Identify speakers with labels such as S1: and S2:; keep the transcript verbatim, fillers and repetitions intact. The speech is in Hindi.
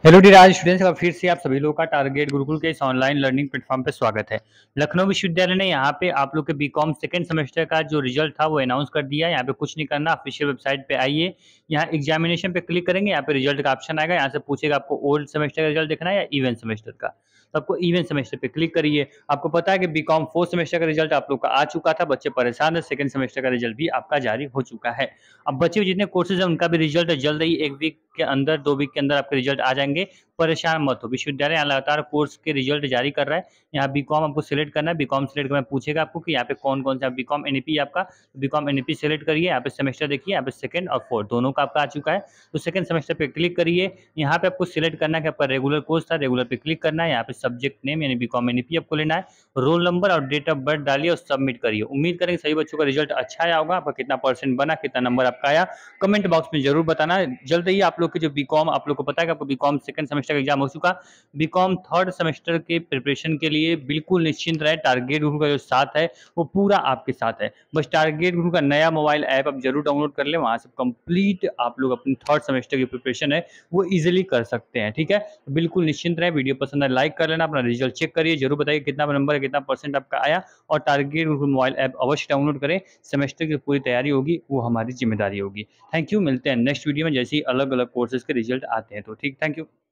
S1: हेलो डियर स्टूडेंट्स का फिर से आप सभी लोगों का टारगेट गुरुकुल के इस ऑनलाइन लर्निंग प्लेटफॉर्म पे स्वागत है। लखनऊ विश्वविद्यालय ने यहाँ पे आप लोग के बीकॉम सेकंड सेमेस्टर का जो रिजल्ट था वो अनाउंस कर दिया है। यहाँ पे कुछ नहीं करना, ऑफिशियल वेबसाइट पे आइए, यहाँ एग्जामिनेशन पे क्लिक करेंगे, यहाँ पे रिजल्ट का ऑप्शन आएगा, यहाँ से पूछेगा आपको ओल्ड सेमेस्टर का रिजल्ट देखना है या इवेंट सेमेस्टर का। तो आपको इवेंट सेमेस्टर पे क्लिक करिए। आपको पता है कि बीकॉम फोर्थ सेमेस्टर का रिजल्ट आप लोग का आ चुका था, बच्चे परेशान है, सेकंड सेमेस्टर का रिजल्ट भी आपका जारी हो चुका है। अब बचे हुए जितने कोर्सेज हैं उनका भी रिजल्ट जल्द ही एक वीक के अंदर, दो वीक के अंदर आपके रिजल्ट आ जाएंगे। परेशान मत हो, विश्वविद्यालय यहाँ लगातार कोर्स के रिजल्ट जारी कर रहा है। यहाँ बीकॉम आपको सिलेक्ट करना है, बीकॉम सिलेक्ट करना पूछेगा आपको कि यहाँ पे कौन-कौन सा बीकॉम एनईपी आपका, बीकॉम एनईपी सिलेक्ट करिए, यहाँ पे सेमेस्टर देखिए, यहाँ पे सेकंड और फोर्थ दोनों का आपका आ चुका है। तो सेकंड सेमेस्टर पे क्लिक करिए, यहाँ पे आपको सिलेक्ट करना है कि आपका रेगुलर कोर्स था, रेगुलर पे क्लिक करना है, यहाँ पे सब्जेक्ट नेम यानी बीकॉम एनईपी आपको लेना है, रोल नंबर और डेट ऑफ बर्थ डालिए और सबमिट करिए। उम्मीद करें सभी बच्चों का रिजल्ट अच्छा आया होगा। आपका कितना परसेंट बना, कितना नंबर आपका आया, कमेंट बॉक्स में जरूर बताना। जल्द ही आप लोग के जो बीकॉम, आप लोग को पता है कि आपको बीकॉम सेकंड सेमेस्टर का एग्जाम हो चुका, बीकॉम थर्ड सेमेस्टर के प्रिपरेशन के लिए बिल्कुल निश्चिंत रहे। टारगेट गुरु का जो साथ है वो पूरा आपके साथ है। बस टारगेट गुरु का नया मोबाइल ऐप आप जरूर डाउनलोड कर लें, वहां से कंप्लीट आप लोग अपनी थर्ड सेमेस्टर की प्रिपरेशन है वो इजीली कर सकते हैं। ठीक है, तो बिल्कुल निश्चिंत रहे। वीडियो पसंद है लाइक कर लेना, अपना रिजल्ट चेक करिए, जरूर बताइए कितना नंबर है, कितना परसेंट आपका आया। और टारगेट गुरु मोबाइल ऐप अवश्य डाउनलोड करें। सेमेस्टर की पूरी तैयारी होगी वो हमारी जिम्मेदारी होगी। थैंक यू, मिलते हैं नेक्स्ट वीडियो में जैसे ही अलग अलग कोर्सेज के रिजल्ट आते हैं। तो ठीक, थैंक यू।